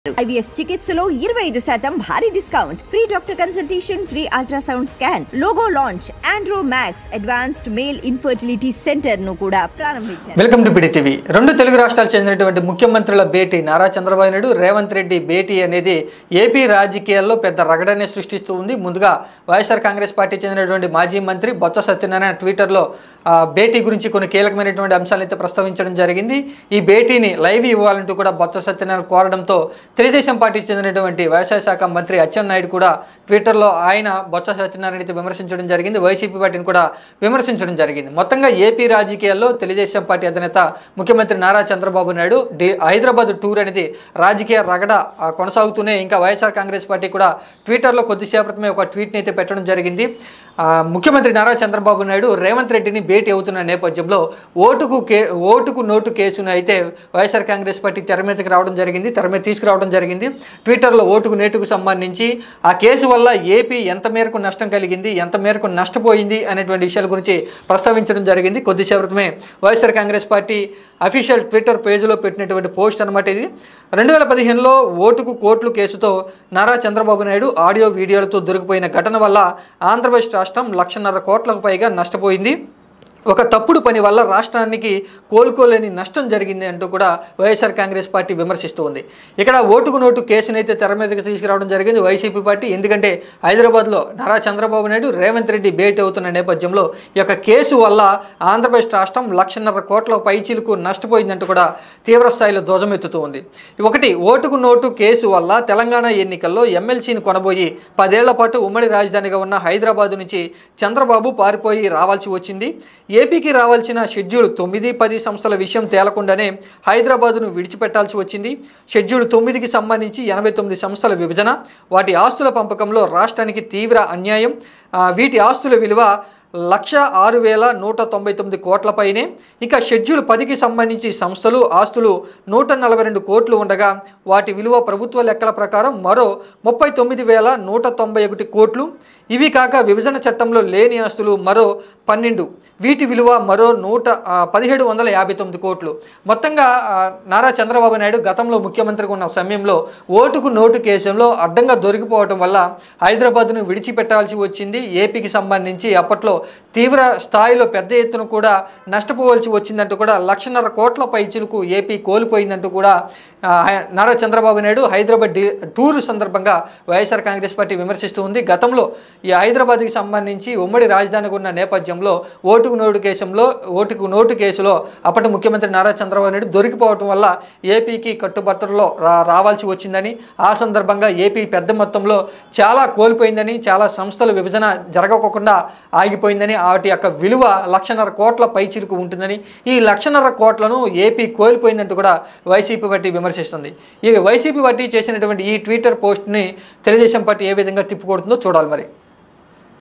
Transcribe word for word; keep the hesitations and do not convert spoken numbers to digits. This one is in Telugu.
ఐవీఎఫ్ చికిత్సలో ఇరవై ఐదు శాతం భారీ discount, free doctor consultation, free ultrasound scan, logo launch, andro max advanced male infertility centre ను కూడా ప్రారంభించారు. Welcome to PD TV. రెండు తెలుగు రాష్ట్రాలకు చెందినటువంటి ముఖ్యమంత్రుల భేటీ, నారా చంద్రబాబు నాయుడు రేవంత్ రెడ్డి భేటీ అనేది ఏపీ రాజకీయాల్లో పెద్ద రగడనే సృష్టిస్తూ ఉంది. ముందుగా వైఎస్ఆర్ కాంగ్రెస్ పార్టీ చెందినటువంటి మాజీ మంత్రి బొత్స సత్యనారాయణ ట్విట్టర్లో భేటీ గురించి కొన్ని కీలకమైనటువంటి అంశాలు అయితే ప్రస్తావించడం జరిగింది. ఈ భేటీని లైవ్ ఇవ్వాలంటూ కూడా బొత్స సత్యనారాయణ కోరడంతో తెలుగుదేశం పార్టీకి చెందినటువంటి వ్యవసాయ శాఖ మంత్రి అచ్చెన్నాయుడు కూడా ట్విట్టర్లో ఆయన బొత్స సత్యనారాయణ అయితే విమర్శించడం జరిగింది. వైసీపీ పార్టీని కూడా విమర్శించడం జరిగింది. మొత్తంగా ఏపీ రాజకీయాల్లో తెలుగుదేశం పార్టీ అధినేత ముఖ్యమంత్రి నారా చంద్రబాబు నాయుడు హైదరాబాద్ టూర్ అనేది రాజకీయ రగడ కొనసాగుతూనే ఇంకా వైఎస్ఆర్ కాంగ్రెస్ పార్టీ కూడా ట్విట్టర్లో కొద్దిసేపటిమే ఒక ట్వీట్ని అయితే పెట్టడం జరిగింది. ముఖ్యమంత్రి నారా చంద్రబాబు నాయుడు రేవంత్ రెడ్డిని భేటీ అవుతున్న నేపథ్యంలో ఓటుకు కే ఓటుకు నోటు కేసును అయితే వైఎస్ఆర్ కాంగ్రెస్ పార్టీ తెర మీదకి రావడం జరిగింది తెర మీద తీసుకురావడం జరిగింది. ట్విట్టర్లో ఓటుకు నేటుకు సంబంధించి ఆ కేసు వల్ల ఏపీ ఎంత మేరకు నష్టం కలిగింది, ఎంత మేరకు నష్టపోయింది అనేటువంటి విషయాల గురించి ప్రస్తావించడం జరిగింది. కొద్దిసేపటిమే YSR Congress party official Twitter పేజీలో పెట్టినటువంటి పోస్ట్ అనమాట ఇది. రెండు వేల పదిహేనులో ఓటుకు కోట్లు కేసుతో నారా చంద్రబాబు నాయుడు ఆడియో వీడియోలతో దొరికిపోయిన ఘటన వల్ల ఆంధ్రప్రదేశ్ రాష్ట్రం లక్షన్నర కోట్లకు పైగా నష్టపోయింది. ఒక తప్పుడు పని వల్ల రాష్ట్రానికి కోలుకోలేని నష్టం జరిగింది అంటూ కూడా వైఎస్ఆర్ కాంగ్రెస్ పార్టీ విమర్శిస్తూ ఉంది. ఇక్కడ ఓటుకు నోటు కేసును అయితే తెర మీదకి తీసుకురావడం జరిగింది వైసీపీ పార్టీ. ఎందుకంటే హైదరాబాద్లో నారా చంద్రబాబు నాయుడు రేవంత్ రెడ్డి భేటీ అవుతున్న నేపథ్యంలో ఈ యొక్క కేసు వల్ల ఆంధ్రప్రదేశ్ రాష్ట్రం లక్షన్నర కోట్ల పైచీలకు నష్టపోయిందంటూ కూడా తీవ్రస్థాయిలో ధ్వజమెత్తుతూ ఉంది. ఒకటి, ఓటుకు నోటు కేసు వల్ల తెలంగాణ ఎన్నికల్లో ఎమ్మెల్సీని కొనబోయి పదేళ్ల పాటు ఉమ్మడి రాజధానిగా ఉన్న హైదరాబాద్ నుంచి చంద్రబాబు పారిపోయి రావాల్సి వచ్చింది. ఏపీకి రావాల్సిన షెడ్యూల్ తొమ్మిది పది సంస్థల విషయం తేలకుండానే హైదరాబాదును విడిచిపెట్టాల్సి వచ్చింది. షెడ్యూల్ తొమ్మిదికి సంబంధించి ఎనభై తొమ్మిది సంస్థల విభజన, వాటి ఆస్తుల పంపకంలో రాష్ట్రానికి తీవ్ర అన్యాయం. వీటి ఆస్తుల విలువ లక్ష ఆరు వేల నూట తొంభై తొమ్మిది కోట్లపైనే. ఇక షెడ్యూల్ పదికి సంబంధించి సంస్థలు ఆస్తులు నూట నలభై రెండు కోట్లు ఉండగా వాటి విలువ ప్రభుత్వ లెక్కల ప్రకారం మరో ముప్పై తొమ్మిది వేల నూట తొంభై ఒకటి కోట్లు. ఇవి కాక విభజన చట్టంలో లేని ఆస్తులు మరో పన్నెండు, వీటి విలువ మరో నూట పదిహేడు వందల యాభై తొమ్మిది కోట్లు. మొత్తంగా నారా చంద్రబాబు నాయుడు గతంలో ముఖ్యమంత్రిగా ఉన్న సమయంలో ఓటుకు నోటు కేసులో అడ్డంగా దొరికిపోవటం వల్ల హైదరాబాద్ను విడిచిపెట్టాల్సి వచ్చింది. ఏపీకి సంబంధించి అప్పట్లో తీవ్ర స్థాయిలో పెద్ద ఎత్తున కూడా నష్టపోవాల్సి వచ్చిందంటూ కూడా లక్షన్నర కోట్ల పైచిలకు ఏపీ కోల్పోయిందంటూ కూడా నారా చంద్రబాబు నాయుడు హైదరాబాద్ టూర్ సందర్భంగా వైఎస్ఆర్ కాంగ్రెస్ పార్టీ విమర్శిస్తూ ఉంది. గతంలో ఈ హైదరాబాద్కి సంబంధించి ఉమ్మడి రాజధానికి ఉన్న నేపథ్యంలో ఓటుకు నోటు కేసులో ఓటుకు నోటు కేసులో అప్పటి ముఖ్యమంత్రి నారా చంద్రబాబు నాయుడు దొరికిపోవటం వల్ల ఏపీకి కట్టుబట్టలో రా రావాల్సి వచ్చిందని, ఆ సందర్భంగా ఏపీ పెద్ద మొత్తంలో చాలా కోల్పోయిందని, చాలా సంస్థల విభజన జరగకుండా ఆగిపోయిందని, వాటి యొక్క విలువ లక్షన్నర కోట్ల పైచిలుకు ఉంటుందని, ఈ లక్షన్నర కోట్లను ఏపీ కోల్పోయిందంటూ కూడా వైసీపీ పార్టీ విమర్శిస్తుంది. ఈ వైసీపీ పార్టీ చేసినటువంటి ఈ ట్విట్టర్ పోస్ట్ని తెలుగుదేశం పార్టీ ఏ విధంగా తిప్పుకొడుతుందో చూడాలి మరి.